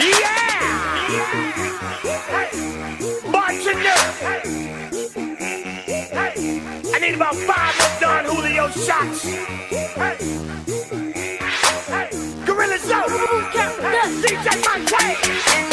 Yeah! Hey! Bartender! Hey! I need about 5 of Don Julio shots. Hey! Hey! Gorilla Zoe! DJ Monte!